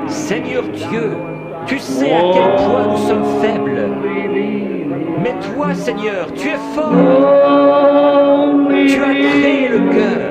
Seigneur Dieu, tu sais à quel point nous sommes faibles. Mais toi, Seigneur, tu es fort. Tu as créé le cœur.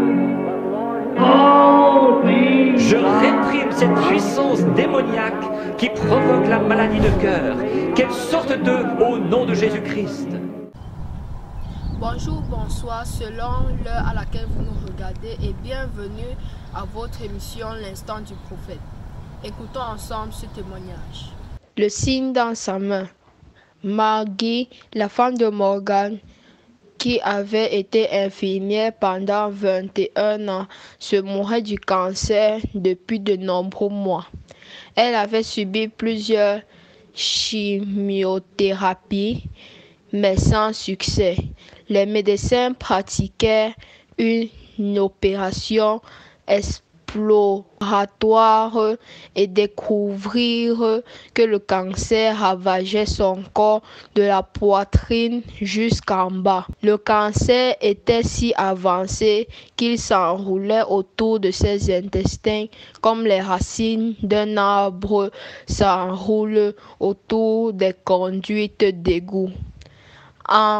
Je réprime cette puissance démoniaque qui provoque la maladie de cœur. Qu'elle sorte d'eux au nom de Jésus-Christ. Bonjour, bonsoir, selon l'heure à laquelle vous nous regardez et bienvenue à votre émission L'Instant du Prophète. Écoutons ensemble ce témoignage. Le signe dans sa main. Maggie, la femme de Morgan, qui avait été infirmière pendant 21 ans, se mourait du cancer depuis de nombreux mois. Elle avait subi plusieurs chimiothérapies, mais sans succès. Les médecins pratiquaient une opération exploratoire et découvrirent que le cancer ravageait son corps de la poitrine jusqu'en bas. Le cancer était si avancé qu'il s'enroulait autour de ses intestins comme les racines d'un arbre s'enroulent autour des conduites d'égout. En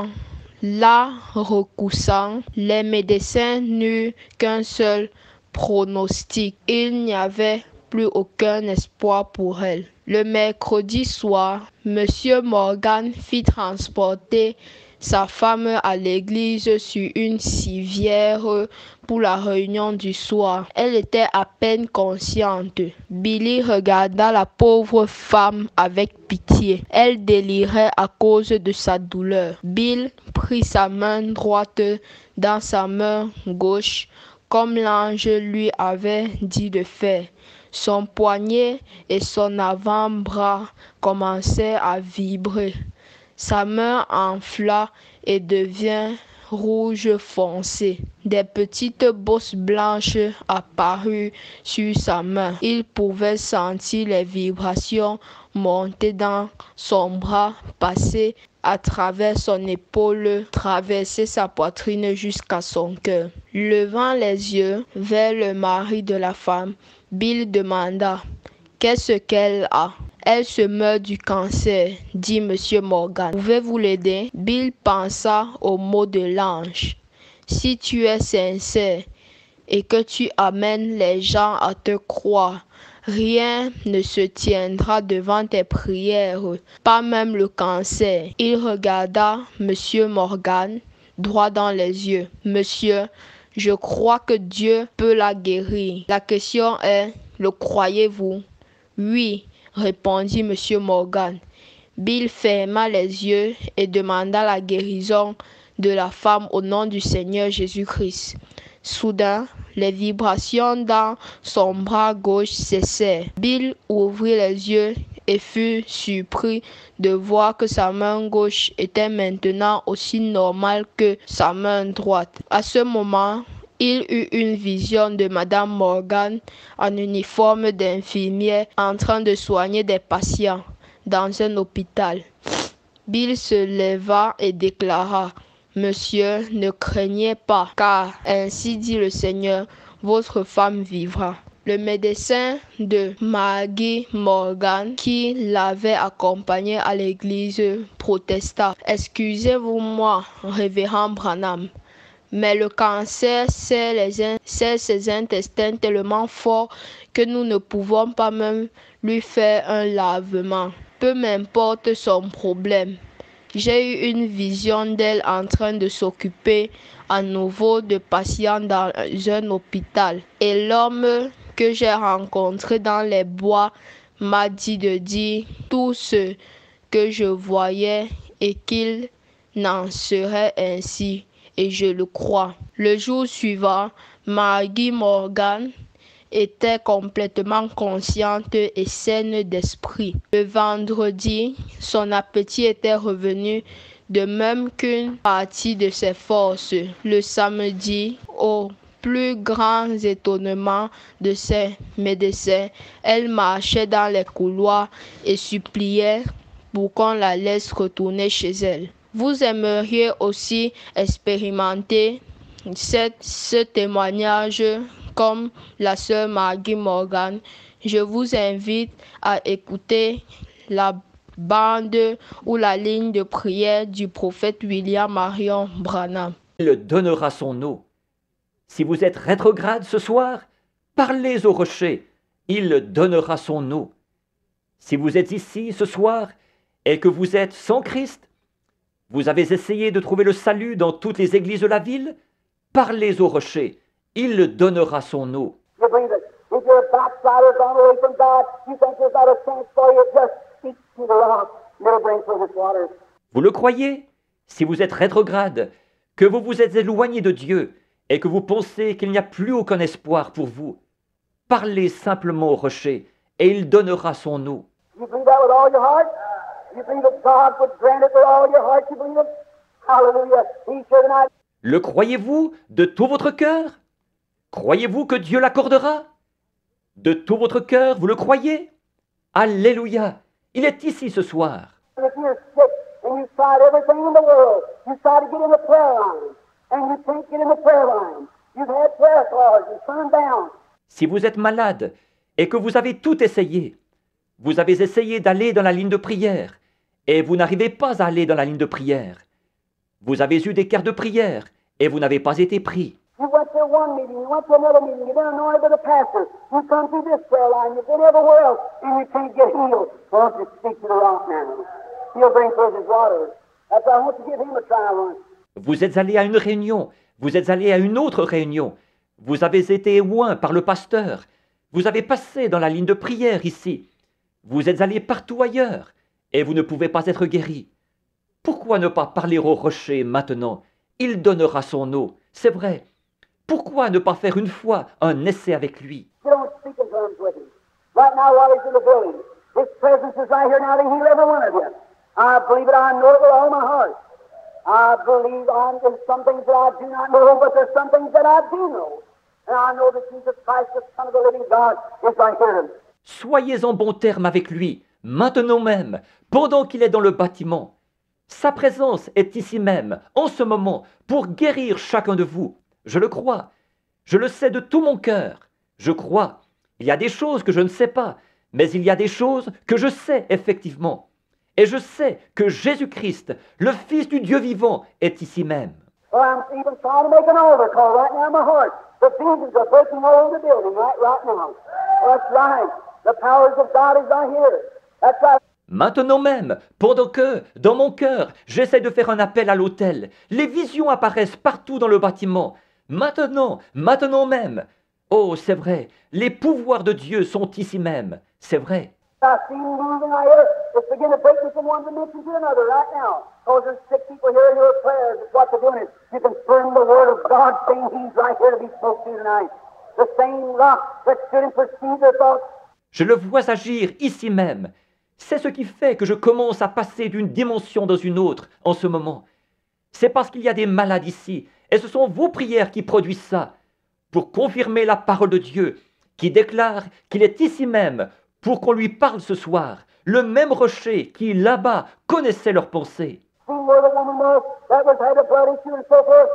la recoussant, les médecins n'eurent qu'un seul pronostic. Il n'y avait plus aucun espoir pour elle. Le mercredi soir, M. Morgan fit transporter sa femme à l'église sur une civière pour la réunion du soir. Elle était à peine consciente. Billy regarda la pauvre femme avec pitié. Elle délirait à cause de sa douleur. Bill prit sa main droite dans sa main gauche, comme l'ange lui avait dit de faire. Son poignet et son avant-bras commençaient à vibrer. Sa main enfla et devint rouge foncé. Des petites bosses blanches apparurent sur sa main. Il pouvait sentir les vibrations monter dans son bras, passer à travers son épaule, traverser sa poitrine jusqu'à son cœur. Levant les yeux vers le mari de la femme, Bill demanda « Qu'est-ce qu'elle a ?» « Elle se meurt du cancer, dit M. Morgan. Pouvez-vous l'aider ?» Bill pensa aux mots de l'ange. « Si tu es sincère et que tu amènes les gens à te croire, rien ne se tiendra devant tes prières, pas même le cancer. » Il regarda M. Morgan droit dans les yeux. « Monsieur, je crois que Dieu peut la guérir. La question est, le croyez-vous ?» « Oui, répondit M. Morgan. Bill ferma les yeux et demanda la guérison de la femme au nom du Seigneur Jésus-Christ. Soudain, les vibrations dans son bras gauche cessèrent. Bill ouvrit les yeux et fut surpris de voir que sa main gauche était maintenant aussi normale que sa main droite. À ce moment, il eut une vision de Madame Morgan en uniforme d'infirmière en train de soigner des patients dans un hôpital. Bill se leva et déclara « Monsieur, ne craignez pas, car ainsi dit le Seigneur, votre femme vivra. » Le médecin de Maggie Morgan, qui l'avait accompagnée à l'église, protesta « Excusez-vous-moi, révérend Branham. Mais le cancer serre ses intestins tellement fort que nous ne pouvons pas même lui faire un lavement. Peu m'importe son problème. J'ai eu une vision d'elle en train de s'occuper à nouveau de patients dans un hôpital. Et l'homme que j'ai rencontré dans les bois m'a dit de dire tout ce que je voyais et qu'il n'en serait ainsi. Et je le crois. Le jour suivant, Maggie Morgan était complètement consciente et saine d'esprit. Le vendredi, son appétit était revenu, de même qu'une partie de ses forces. Le samedi, au plus grand étonnement de ses médecins, elle marchait dans les couloirs et suppliait pour qu'on la laisse retourner chez elle. Vous aimeriez aussi expérimenter ce témoignage comme la sœur Maggie Morgan. Je vous invite à écouter la bande ou la ligne de prière du prophète William Marion Branham. Il donnera son eau. Si vous êtes rétrograde ce soir, parlez au rocher, il donnera son eau. Si vous êtes ici ce soir et que vous êtes sans Christ, vous avez essayé de trouver le salut dans toutes les églises de la ville, parlez au rocher, il donnera son eau. You believe it. If you're a backslider gone away from God, you think there's not a chance for you, just speak to the rock, and it'll bring forth its waters. Vous le croyez? Si vous êtes rétrograde, que vous vous êtes éloigné de Dieu et que vous pensez qu'il n'y a plus aucun espoir pour vous, parlez simplement au rocher et il donnera son eau. You believe that with all your heart? You believe that God would grant it with all your heart? You believe it? Hallelujah. He sure tonight. Le croyez-vous de tout votre cœur? Croyez-vous que Dieu l'accordera? De tout votre cœur, vous le croyez? Alléluia! Il est ici ce soir. If you're sick and you've tried everything in the world, you try to get in the prayer line, and you can't get in the prayer line. You've had prayer cards and turned down. Si vous êtes malade et que vous avez tout essayé, vous avez essayé d'aller dans la ligne de prière et vous n'arrivez pas à aller dans la ligne de prière. Vous avez eu des cartes de prière et vous n'avez pas été pris. You went to one meeting, you went to another meeting, you've been anointed by the pastor, you come through this prayer line, you've been everywhere else, and you can't get healed. Why don't you speak to the rock now? He'll bring forth his waters. That's why I want to give him a try once. Vous êtes allé à une réunion, vous êtes allé à une autre réunion, vous avez été oint par le pasteur, vous avez passé dans la ligne de prière ici, vous êtes allé partout ailleurs, et vous ne pouvez pas être guéri. Pourquoi ne pas parler au rocher maintenant? Il donnera son eau, c'est vrai. Pourquoi ne pas faire une fois un essai avec lui? You don't speak in tongues with him. Right now while he's in the building, his presence is right here now to heal every one of you. I believe it, I know it with all my heart. I believe there's some things that I do not know, but there's some things that I do know. And I know that Jesus Christ, the Son of the living God, is right here. Soyez en bon terme avec lui, maintenant même, pendant qu'il est dans le bâtiment. Sa présence est ici même, en ce moment, pour guérir chacun de vous. Je le crois. Je le sais de tout mon cœur. Je crois. Il y a des choses que je ne sais pas, mais il y a des choses que je sais effectivement. Et je sais que Jésus-Christ, le Fils du Dieu vivant, est ici même. Well, I'm even trying to make an altar call right now in my heart. The visions are breaking all over the building right now. That's right. The powers of God is right here. That's right. Maintenant même, pendant que, dans mon cœur, j'essaie de faire un appel à l'autel, les visions apparaissent partout dans le bâtiment. Maintenant même. Oh, c'est vrai, les pouvoirs de Dieu sont ici même. C'est vrai. I see you moving right here. It's beginning to break me from one dimension to another right now. Because there's sick people here in your prayers. It's what they're doing is you confirm the word of God saying he's right here to be spoke to tonight. The same rock that stood and perceived their thoughts. Je le vois agir ici même. C'est ce qui fait que je commence à passer d'une dimension dans une autre en ce moment. C'est parce qu'il y a des malades ici, et ce sont vos prières qui produisent ça, pour confirmer la parole de Dieu, qui déclare qu'il est ici même, pour qu'on lui parle ce soir, le même rocher qui, là-bas, connaissait leurs pensées. See where the woman was that had a blood issue and so forth?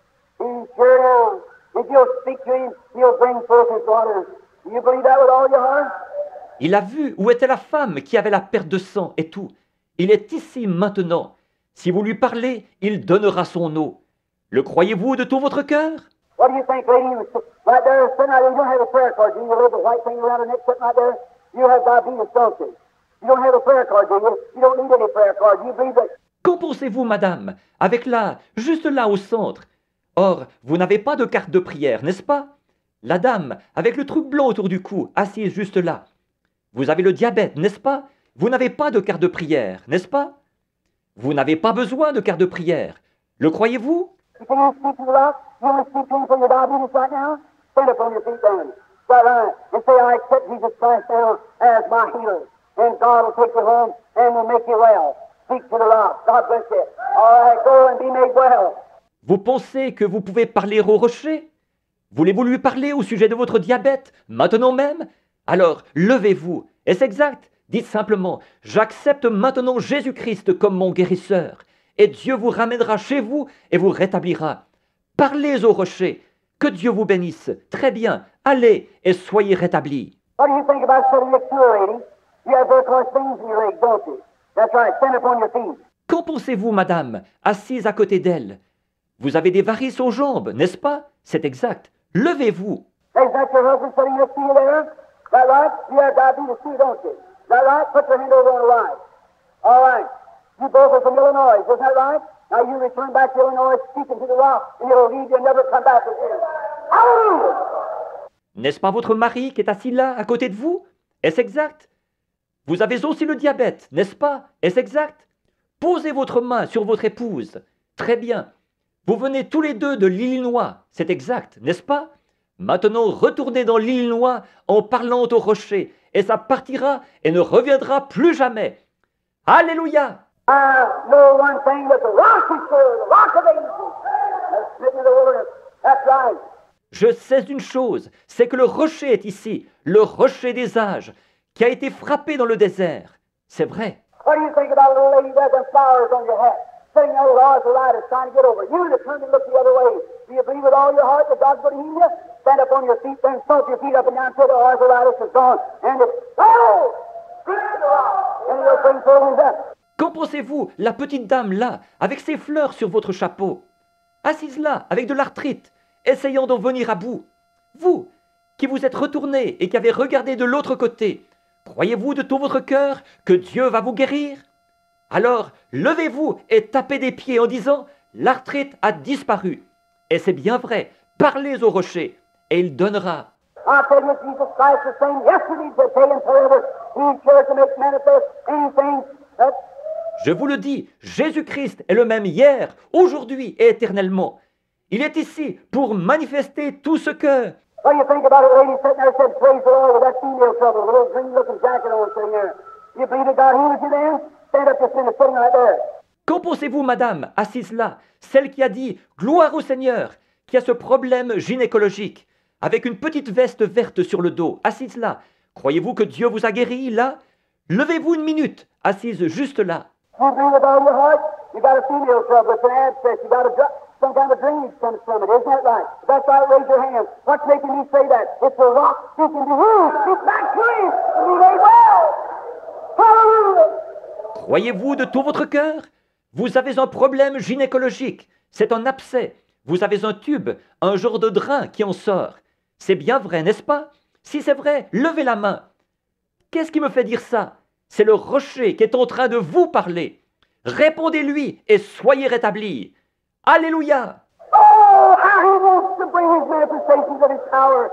He's here now. If you'll speak to him, he'll bring forth his waters. Do you believe that with all your heart? Il a vu où était la femme qui avait la perte de sang et tout. Il est ici maintenant. Si vous lui parlez, il donnera son eau. Le croyez-vous de tout votre cœur? What do you think, lady? Right there, sitting right there, you don't have a prayer card, do you? You have a white thing around her neck sitting right there? You have diabetes, don't you? You don't have a prayer card, do you? You don't need any prayer card. Do you believe that? Qu'en pensez-vous, madame? Avec là, juste là au centre. Or, vous n'avez pas de carte de prière, n'est-ce pas? La dame, avec le truc blanc autour du cou, assise juste là. Vous avez le diabète, n'est-ce pas? Vous n'avez pas de carte de prière, n'est-ce pas? Vous n'avez pas besoin de carte de prière. Le croyez-vous? Can you speak to the rock? You want to speak to him for your diabetes right now? Stand up on your feet then. Right on. And say, I accept Jesus Christ now as my healer. And God will take you home and will make you well. Speak to the rock. God bless you. All right, go and be made well. Vous pensez que vous pouvez parler au rocher? Voulez-vous lui parler au sujet de votre diabète, maintenant même? Alors, levez-vous. Est-ce exact? Dites simplement, j'accepte maintenant Jésus-Christ comme mon guérisseur, et Dieu vous ramènera chez vous et vous rétablira. Parlez au rocher. Que Dieu vous bénisse. Très bien. Allez et soyez rétablis. What do you think about sitting next to a lady? You have very close things in your legs, don't you? That's right. Stand up on your feet. Qu'en pensez-vous, madame, assise à côté d'elle? Vous avez des varices aux jambes, n'est-ce pas? C'est exact. Levez-vous. Is that your husband sitting next to you there? Is that right? You have diabetes too, don't you? Is that right? Put your hand over on the right. All right. You both are from Illinois, isn't that right? Now you return back to Illinois, speaking to the rock, and it'll leave you and never come back again. Hallelujah! N'est-ce pas votre mari qui est assis là, à côté de vous? Est-ce exact? Vous avez aussi le diabète, n'est-ce pas? Est-ce exact? Posez votre main sur votre épouse. Très bien. Vous venez tous les deux de l'Illinois, c'est exact, n'est-ce pas? Maintenant, retournez dans l'Illinois en parlant au rocher, et ça partira et ne reviendra plus jamais. Alléluia! I know one thing, that the rock is sure, the rock of ages, has smitten the wilderness. That's right. Je sais une chose, c'est que le rocher est ici, le rocher des âges, qui a été frappé dans le désert. C'est vrai. What do you think about a little lady with them flowers on your head, sitting there with arthritis trying to get over? You to turn and look the other way. Do you believe with all your heart that God's going to heal you? Stand up on your feet, then stomp your feet up and down until the arthritis is gone, and it's, oh, and you'll bring forth his up. Qu'en pensez-vous, la petite dame là, avec ses fleurs sur votre chapeau, assise là, avec de l'arthrite, essayant d'en venir à bout? Vous, qui vous êtes retourné et qui avez regardé de l'autre côté, croyez-vous de tout votre cœur que Dieu va vous guérir? Alors, levez-vous et tapez des pieds en disant, l'arthrite a disparu. Et c'est bien vrai, parlez au rocher, et il donnera. I tell you, Jesus Christ the same yesterday, today, and forever. He cares to make manifest anything that. Je vous le dis, Jésus-Christ est le même hier, aujourd'hui et éternellement. Il est ici pour manifester tout ce que... What do you think about a lady sitting there said, praise the Lord, with that female trouble, with a little green-looking jacket on sitting there? You believe that God heals you then? Stand up just sitting right there. Qu'en pensez-vous, madame, assise là, celle qui a dit « Gloire au Seigneur », qui a ce problème gynécologique, avec une petite veste verte sur le dos, assise là. Croyez-vous que Dieu vous a guéri, là? Levez-vous une minute, assise juste là. You believe with all your heart? You got a female trouble, it's an abscess, you got some kind of drainage comes from it, isn't that right? If that's right, raise your hand. What's making me say that? It's a rock, it can be healed, it's back to him, and be made well. Hallelujah! Croyez-vous de tout votre cœur? Vous avez un problème gynécologique, c'est un abcès. Vous avez un tube, un genre de drain qui en sort. C'est bien vrai, n'est-ce pas? Si c'est vrai, levez la main. Qu'est-ce qui me fait dire ça? C'est le rocher qui est en train de vous parler. Répondez-lui et soyez rétablis. Alléluia! Oh, how he wants to bring his manifestations of his power.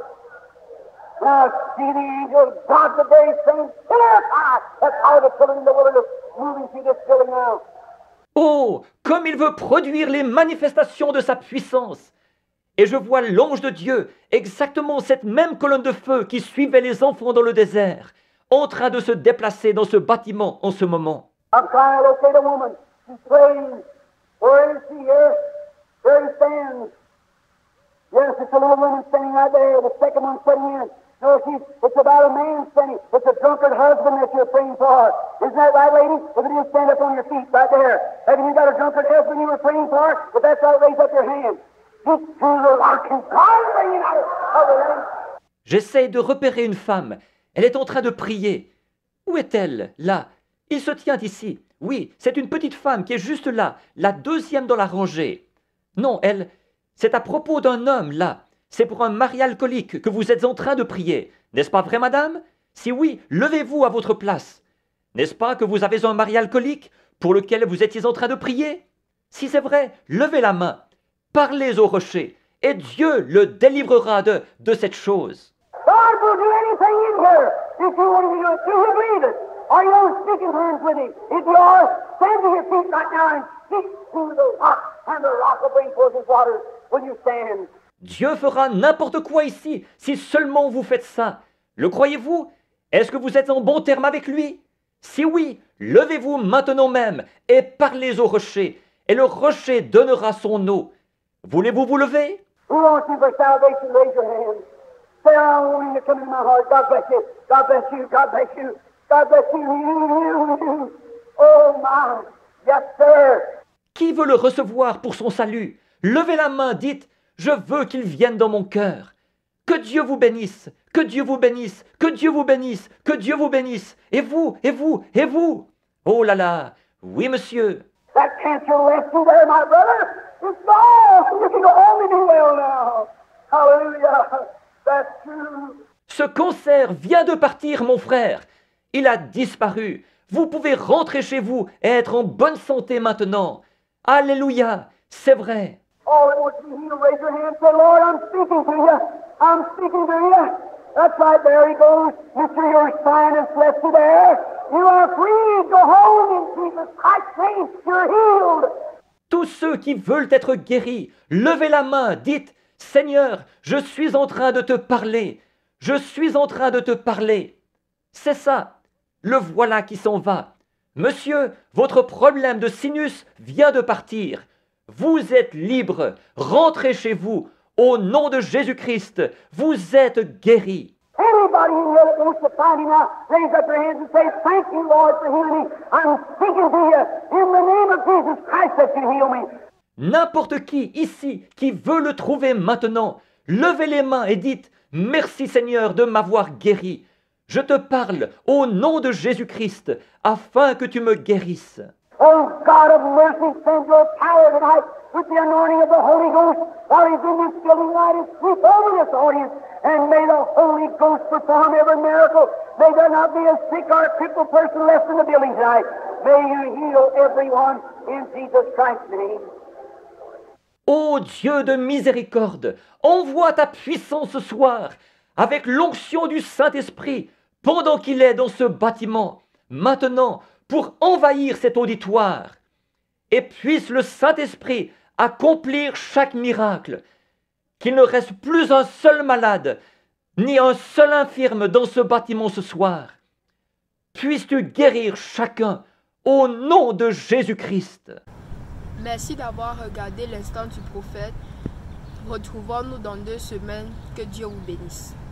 Now, see the angel of God, the very same, high. That's how the children in the wilderness moving through this building now. Oh, comme il veut produire les manifestations de sa puissance. Et je vois l'ange de Dieu, exactement cette même colonne de feu qui suivait les enfants dans le désert, en train de se déplacer dans ce bâtiment en ce moment. I'm trying to locate a woman. She's praying. Where is she here? There he stands. Yes, it's a little woman standing right there. The second one sitting in. No, it's about a man standing. It's a drunkard husband that you're praying for. Isn't that right, lady? If it is, stand up on your feet right there. Have you got a drunkard husband you were praying for? If that's right, raise up your hand. Just through the rock and God bringing out of the rain. J'essaie de repérer une femme. Elle est en train de prier. Où est-elle? Là. Il se tient ici. Oui, c'est une petite femme qui est juste là, la deuxième dans la rangée. Non, elle, c'est à propos d'un homme là. C'est pour un mari alcoolique que vous êtes en train de prier. N'est-ce pas vrai, madame? Si oui, levez-vous à votre place. N'est-ce pas que vous avez un mari alcoolique pour lequel vous étiez en train de prier? Si c'est vrai, levez la main. Parlez au rocher et Dieu le délivrera de cette chose. God will do anything in here. If you want to do it, do you believe it? Are you on speaking terms with him? If you are, stand to your feet right now and speak to the rock, and the rock will bring forth his waters when you stand. Dieu fera n'importe quoi ici, si seulement vous faites ça. Le croyez-vous? Est-ce que vous êtes en bon terme avec lui? Si oui, levez-vous maintenant même et parlez au rocher, et le rocher donnera son eau. Voulez-vous vous lever? Who wants you for salvation? Raise your hand. Say, I want him to come into my heart. God bless you. God bless you. God bless you. God bless you. You. Oh, my. Yes, sir. Qui veut le recevoir pour son salut? Levez la main, dites, je veux qu'il vienne dans mon cœur. Que Dieu vous bénisse, Que Dieu vous bénisse, que Dieu vous bénisse, que Dieu vous bénisse. Et vous, et vous, et vous. Oh là là, oui monsieur. That cancer left you there, my brother. It's gone. You can only be well now. Hallelujah. That's true. Ce cancer vient de partir, mon frère. Il a disparu. Vous pouvez rentrer chez vous et être en bonne santé maintenant. Alléluia, c'est vrai. All that wants to be healed, raise your hand and say, Lord, I'm speaking to you. I'm speaking to you. That's right, there he goes. Mister, your sign is left you there. You are free. Go home in Jesus Christ's name. You're healed. Tous ceux qui veulent être guéris, levez la main, dites, Seigneur, je suis en train de te parler. Je suis en train de te parler. C'est ça. Le voilà qui s'en va. Monsieur, votre problème de sinus vient de partir. Vous êtes libre. Rentrez chez vous. Au nom de Jésus-Christ, vous êtes guéri. Anybody in here that wants to find him now, raise up your hands and say, thank you, Lord, for healing me. I'm speaking to you in the name of Jesus Christ that you heal me. N'importe qui ici qui veut le trouver maintenant, levez les mains et dites, merci Seigneur de m'avoir guéri. Je te parle au nom de Jésus-Christ afin que tu me guérisses. Oh, God of mercy, send your power tonight with the anointing of the Holy Ghost while he's in this building light and sweep over this audience. And may the Holy Ghost perform every miracle. May there not be a sick or a crippled person left in the building tonight. May you heal everyone in Jesus Christ's name. Ô Dieu de miséricorde, envoie ta puissance ce soir avec l'onction du Saint-Esprit pendant qu'il est dans ce bâtiment, maintenant, pour envahir cet auditoire. Et puisse le Saint-Esprit accomplir chaque miracle, qu'il ne reste plus un seul malade, ni un seul infirme dans ce bâtiment ce soir. Puisses-tu guérir chacun au nom de Jésus-Christ. Merci d'avoir regardé l'instant du prophète. Retrouvons-nous dans 2 semaines. Que Dieu vous bénisse.